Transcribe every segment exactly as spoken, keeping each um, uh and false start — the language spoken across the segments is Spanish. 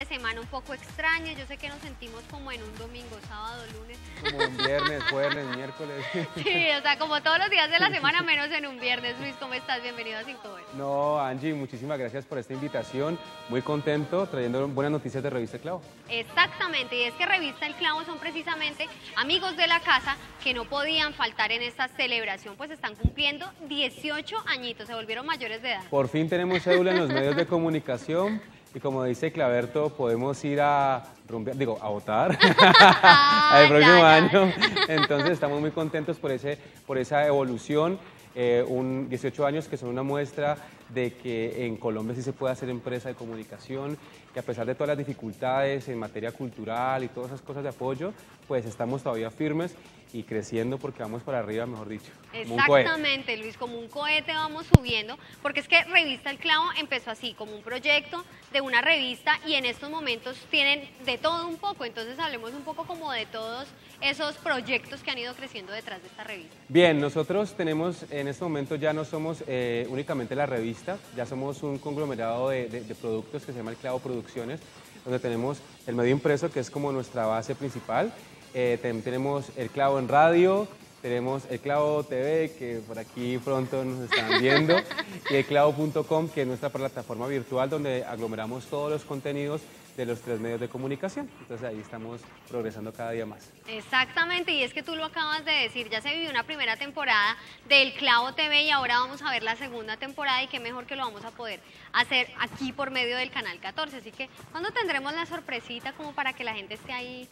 semana un poco extraño. Yo sé que nos sentimos como en un domingo, sábado, lunes. Como un viernes, jueves, miércoles. Sí, o sea, como todos los días de la semana, menos en un viernes. Luis, ¿cómo estás? Bienvenido a Cinco Horas. No, Angie, muchísimas gracias por esta invitación. Muy contento, trayendo buenas noticias de Revista El Clavo. Exactamente, y es que Revista El Clavo son precisamente amigos de la casa que no podían faltar en esta celebración, pues están cumpliendo dieciocho añitos, se volvieron mayores de edad. Por fin tenemos cédula en los medios de comunicación y como dice Claverto, podemos ir a rumbear, digo, a votar Ah, el próximo ya, ya. año. Entonces estamos muy contentos por, ese, por esa evolución. Eh, un dieciocho años que son una muestra de que en Colombia sí se puede hacer empresa de comunicación, que a pesar de todas las dificultades en materia cultural y todas esas cosas de apoyo, pues estamos todavía firmes y creciendo porque vamos para arriba, mejor dicho. Como un cohete. Exactamente, Luis, como un cohete vamos subiendo, porque es que Revista El Clavo empezó así, como un proyecto de una revista y en estos momentos tienen de todo un poco, entonces hablemos un poco como de todos esos proyectos que han ido creciendo detrás de esta revista. Bien, nosotros tenemos, en este momento ya no somos eh, únicamente la revista, ya somos un conglomerado de, de, de productos que se llama El Clavo Producciones, donde tenemos el medio impreso que es como nuestra base principal, eh, también tenemos El Clavo en radio, tenemos El Clavo T V, que por aquí pronto nos están viendo, y el clavo punto com, que es nuestra plataforma virtual donde aglomeramos todos los contenidos de los tres medios de comunicación. Entonces ahí estamos progresando cada día más. Exactamente, y es que tú lo acabas de decir, ya se vivió una primera temporada del Clavo T V y ahora vamos a ver la segunda temporada y qué mejor que lo vamos a poder hacer aquí por medio del Canal catorce. Así que, ¿cuándo tendremos la sorpresita como para que la gente esté ahí?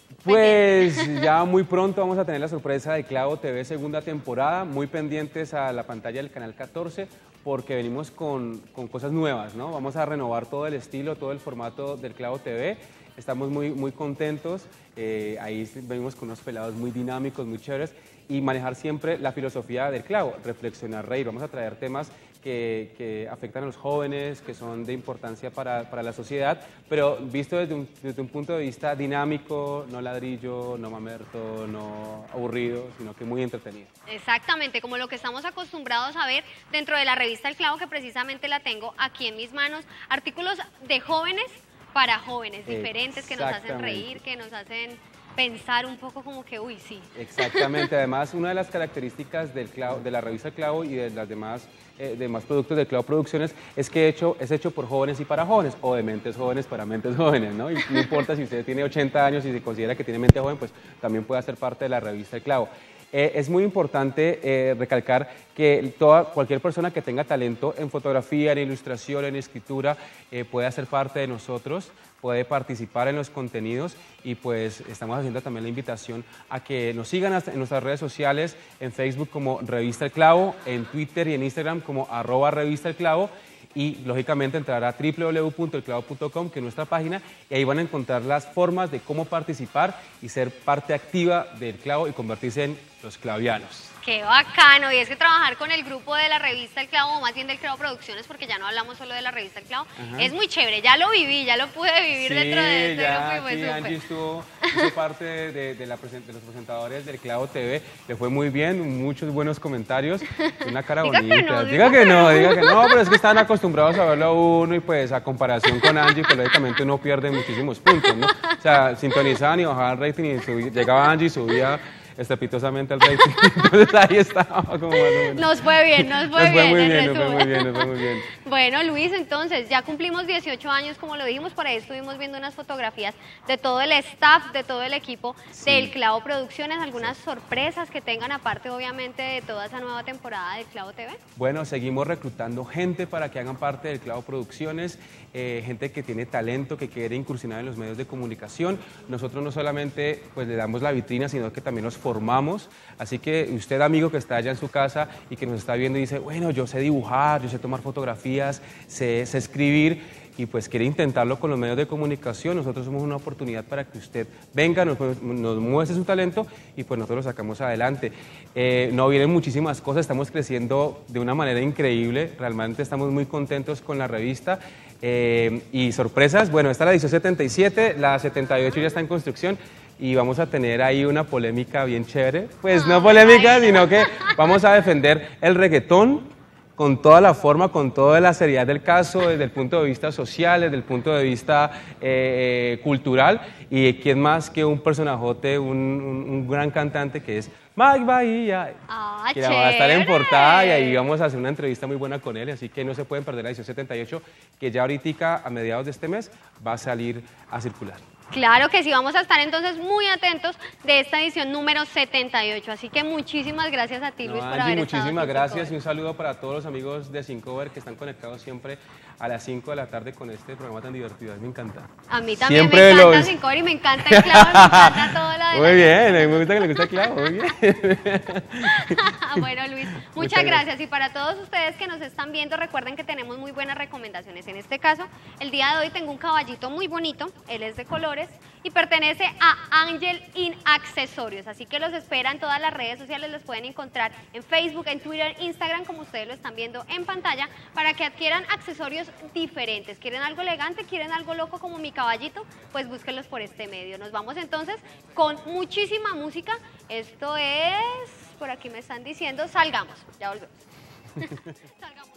Pues ya muy pronto vamos a tener la sorpresa de Clavo T V segunda temporada, muy pendientes a la pantalla del Canal catorce porque venimos con, con cosas nuevas, ¿no? Vamos a renovar todo el estilo, todo el formato del Clavo T V, estamos muy, muy contentos, eh, ahí venimos con unos pelados muy dinámicos, muy chéveres y manejar siempre la filosofía del Clavo, reflexionar, reír, vamos a traer temas que, que afectan a los jóvenes, que son de importancia para, para la sociedad, pero visto desde un, desde un punto de vista dinámico, no ladrillo, no mamerto, no aburrido, sino que muy entretenido. Exactamente, como lo que estamos acostumbrados a ver dentro de la revista El Clavo, que precisamente la tengo aquí en mis manos, artículos de jóvenes para jóvenes, diferentes, que nos hacen reír, que nos hacen pensar un poco como que, uy, sí. Exactamente, además una de las características del Clavo, de la revista El Clavo y de las demás, eh, demás productos de Clavo Producciones es que hecho, es hecho por jóvenes y para jóvenes, o de mentes jóvenes para mentes jóvenes, ¿no? Y no importa si usted tiene ochenta años y se considera que tiene mente joven, pues también puede hacer parte de la revista El Clavo. Eh, es muy importante eh, recalcar que toda, cualquier persona que tenga talento en fotografía, en ilustración, en escritura, eh, puede hacer parte de nosotros, puede participar en los contenidos y pues estamos haciendo también la invitación a que nos sigan en nuestras redes sociales, en Facebook como Revista El Clavo, en Twitter y en Instagram como arroba Revista El Clavo y lógicamente entrar a w w w punto el clavo punto com, que es nuestra página, y ahí van a encontrar las formas de cómo participar y ser parte activa del Clavo y convertirse en los clavianos. ¡Qué bacano! Y es que trabajar con el grupo de la revista El Clavo, o más bien del Clavo Producciones, porque ya no hablamos solo de la revista El Clavo, Ajá. Es muy chévere, ya lo viví, ya lo pude vivir Sí, dentro de este ya, grupo y fue sí, súper. Angie estuvo, hizo parte de, de, de, la presen- de los presentadores del Clavo T V, le fue muy bien, muchos buenos comentarios, una cara Diga bonita. que no, diga diga que que no, no. diga que no, pero es que están acostumbrados a verlo a uno y pues a comparación con Angie, pues lógicamente uno pierde muchísimos puntos, ¿no? O sea, sintonizaban y bajaban el rating y subía, llegaba Angie y subía estrepitosamente al rating, entonces ahí estaba como más o menos. Nos fue bien, nos fue Nos fue bien. muy en bien, nos fue resumen. muy bien, nos fue muy bien. Bueno, Luis, entonces ya cumplimos dieciocho años, como lo dijimos, por ahí estuvimos viendo unas fotografías de todo el staff, de todo el equipo Sí. del Clavo Producciones, algunas sorpresas que tengan aparte, obviamente, de toda esa nueva temporada del Clavo T V. Bueno, seguimos reclutando gente para que hagan parte del Clavo Producciones, eh, gente que tiene talento, que quiere incursionar en los medios de comunicación. Nosotros no solamente pues, le damos la vitrina, sino que también los formamos. Así que usted, amigo que está allá en su casa y que nos está viendo y dice, bueno, yo sé dibujar, yo sé tomar fotografías, sé, sé escribir, y pues quiere intentarlo con los medios de comunicación, nosotros somos una oportunidad para que usted venga, nos, nos muestre su talento y pues nosotros lo sacamos adelante. Eh, no vienen muchísimas cosas, estamos creciendo de una manera increíble, realmente estamos muy contentos con la revista. Eh, y sorpresas, bueno, esta es la edición setenta y siete, la setenta y ocho ya está en construcción y vamos a tener ahí una polémica bien chévere. Pues no polémica, sino que vamos a defender el reggaetón con toda la forma, con toda la seriedad del caso, desde el punto de vista social, desde el punto de vista eh, cultural, y quién más que un personajote, un, un, un gran cantante que es Mike Bahía, ah, que va a estar en portada y ahí vamos a hacer una entrevista muy buena con él, así que no se pueden perder la edición setenta y ocho, que ya ahorita a mediados de este mes va a salir a circular. Claro que sí, vamos a estar entonces muy atentos de esta edición número setenta y ocho, así que muchísimas gracias a ti, No, Luis, por Angie, haber muchísimas estado aquí en gracias y Cincover. un saludo para todos los amigos de Cincover que están conectados siempre a las cinco de la tarde con este programa tan divertido. A mí me encanta. A mí también Siempre me encanta los- Cincover y me encanta el clavo, me encanta todo lo de Muy la- bien, a mí me gusta que le gusta el clavo, muy bien. Bueno, Luis, muchas, Muchas gracias. gracias. Y para todos ustedes que nos están viendo, recuerden que tenemos muy buenas recomendaciones. En este caso, el día de hoy tengo un caballito muy bonito, él es de colores y pertenece a Angel In Accesorios. Así que los espera en todas las redes sociales, los pueden encontrar en Facebook, en Twitter, Instagram, como ustedes lo están viendo en pantalla, para que adquieran accesorios diferentes. ¿Quieren algo elegante? ¿Quieren algo loco como mi caballito? Pues búsquenlos por este medio. Nos vamos entonces con muchísima música. Esto es, por aquí me están diciendo, salgamos. Ya volvemos. Salgamos.